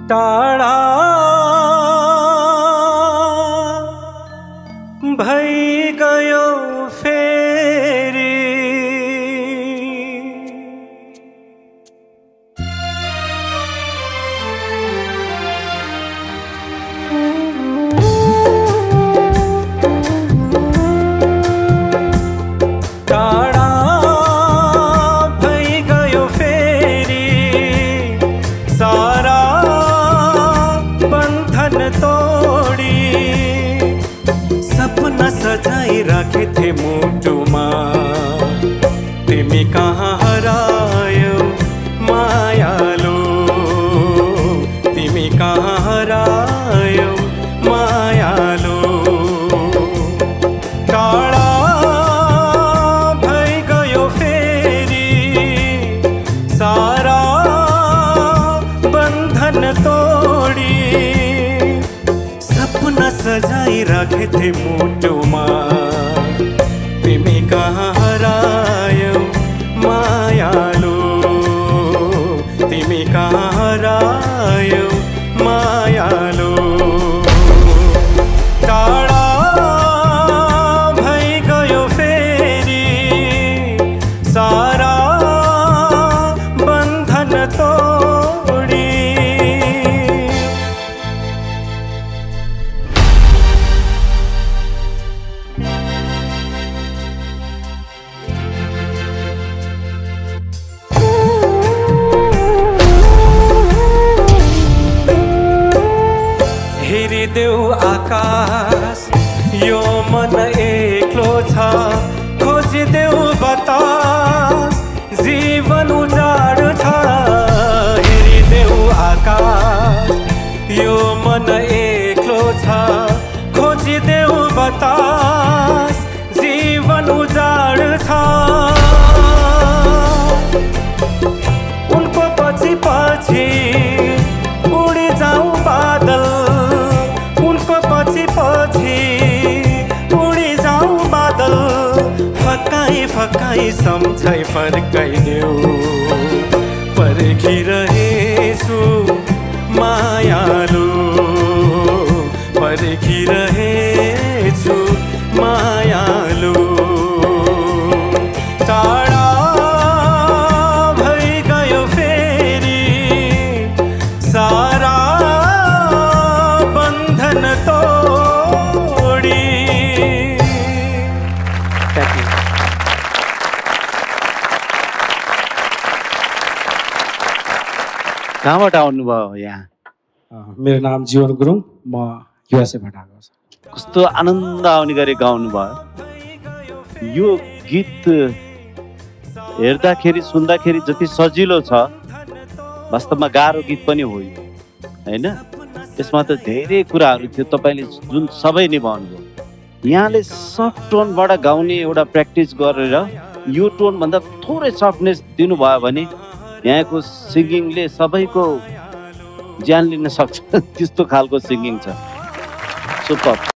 टाढा भई गयो फेरि टाढा भई गयो फेरि सारा बंधन तोड़ी सपना सजाई राखे थे मुटुमा तिमी कहाँ हरायो मायालु तिमी कहाँ हरायो मायालु टाढा भई गयो फेरि सारा बंधन तोड़ी सपना सजाई राखे थे मुटुमा तिमी कहाँ हरायो मायालु तिमी कहाँ हरायो मायालु टाढा भई गयो फेरि सारा बंधन तोड़ी हेरिदेऊ आकाश यो मन एक्लो छ खोजिदेऊ बतास जीवन उजाड छ हेरिदेऊ आकाश यो मन एक्लो छ खोजिदेऊ बतास जीवन उजाड छ उनको पछि पछि उडी जाऊ बादल उनको पछि पछि उडी जाऊ बादल फकाई फकाई सम्झै फर्काइदेऊ पर्खिरहेछु मायालु पर्खिरहेछु मायालु टाढा भई गयो फेरि सारा बंधन तोड़ी। कहाँबाट आउनुभयो यहाँ? मेरो नाम जीवन गुरुङ, म युएसएबाट आएको छु। कस्तो आनन्द आउने गरी गाउनु भयो। यो गीत हेर्दाखेरि सुन्दाखेरि जति सजिलो छ वास्तवमा गाह्रो गीत पनि हो यो, हैन? यसमा त धेरै कुराहरू थियो तपाईले जुन सबै निभाउनु भयो। यहाँले सफ्ट टोनबाट गाउने एउटा प्र्याक्टिस गरेर यो टोन भन्दा थोरै सफ्टनेस दिनुभयो भने यहाँको सिङ्गिङले सबैको ज्यान लिन सक्छ त्यस्तो खालको सिङ्गिङ छ। सुपर।